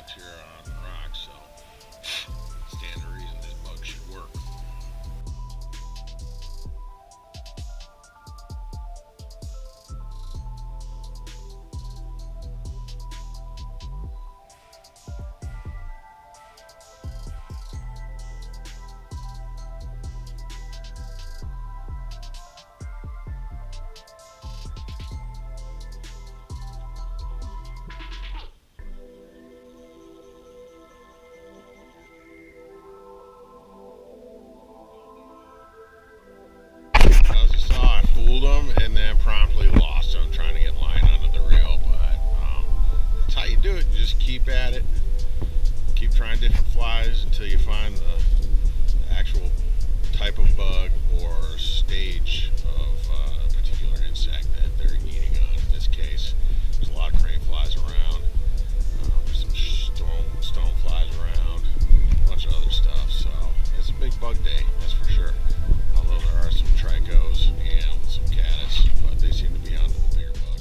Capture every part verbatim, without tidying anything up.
rocks here on the rocks, so stand to reason this bug should work. And then promptly lost them trying to get line under the reel, but um, that's how you do it. You just keep at it, keep trying different flies until you find the, the actual type of bug or stage of uh, a particular insect that they're eating on. In this case, there's a lot of crane flies around, um, there's some stone, stone flies around, a bunch of other stuff, so it's a big bug day, that's for sure. Although there are some tricos and some caddis, but they seem to be on to the bigger bug.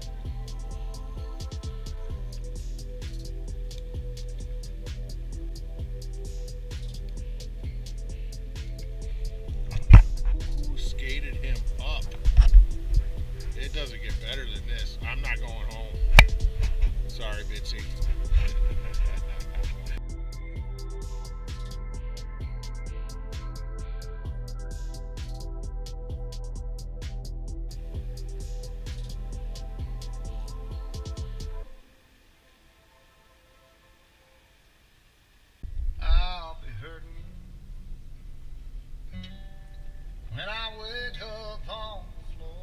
Who skated him up? It doesn't get better than this. I'm not going home. Sorry, Bitsy. When I wake up on the floor,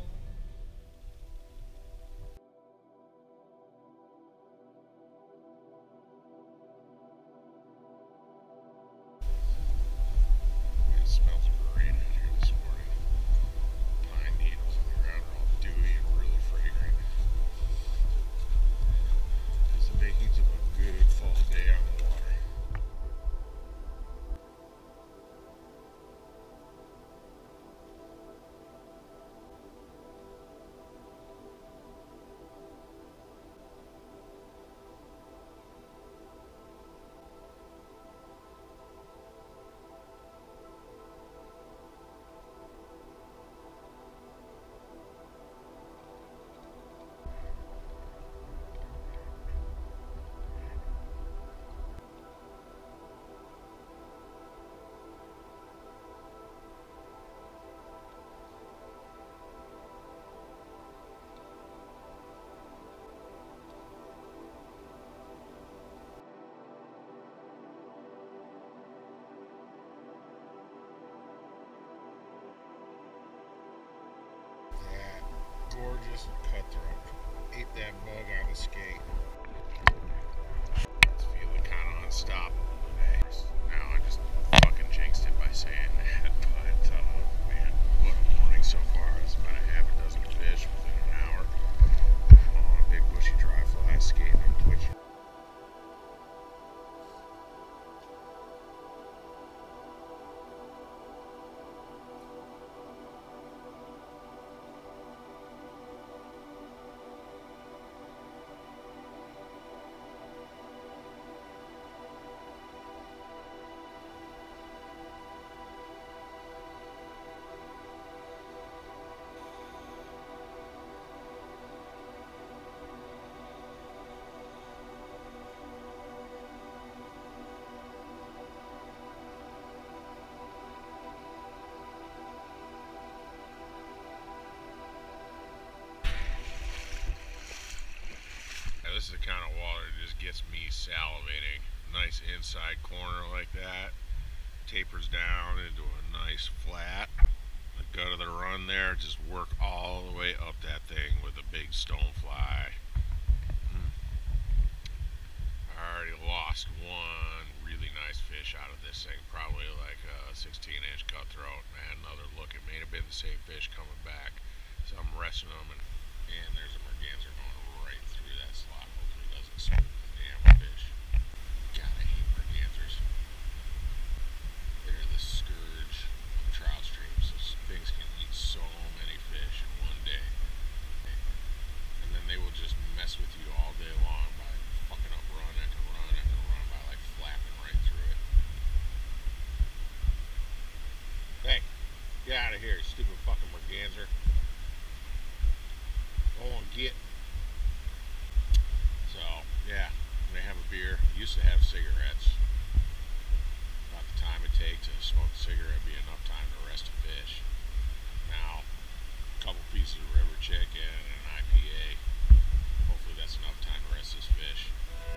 it smells great in here this morning. Pine needles on the ground are all dewy and really fragrant. It's the makings of a good fall day on the water. Gorgeous cutthroat. Ate that bug on the skate. It's feeling kind of unstoppable today. Now I just fucking jinxed it by saying that, but uh, man, what a morning so far. It's about a half a dozen fish within an hour. On big bushy dry flies, skating and twitching. This is the kind of water that just gets me salivating. Nice inside corner like that. Tapers down into a nice flat. The gut of the run there, just work all the way up that thing with a big stone fly. Mm. I already lost one really nice fish out of this thing. Probably like a sixteen inch cutthroat. Man, another look. It may have been the same fish coming back. So I'm resting them, and, and there's a merganser going right through that slot. Hopefully it doesn't spook the damn fish. God, I hate mergansers. They're the scourge of trout streams. Those things can eat so many fish in one day. And then they will just mess with you all day long by fucking up run after run after used to have cigarettes. About the time it takes to smoke a cigarette would be enough time to arrest a fish. Now, a couple pieces of river chicken and an I P A. Hopefully that's enough time to arrest this fish.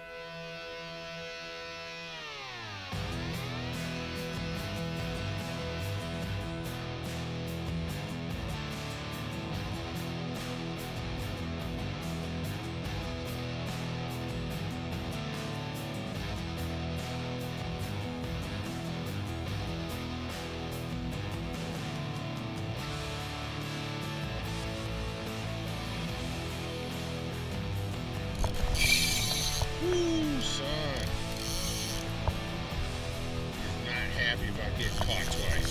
Woo, son. He's not happy about getting caught twice.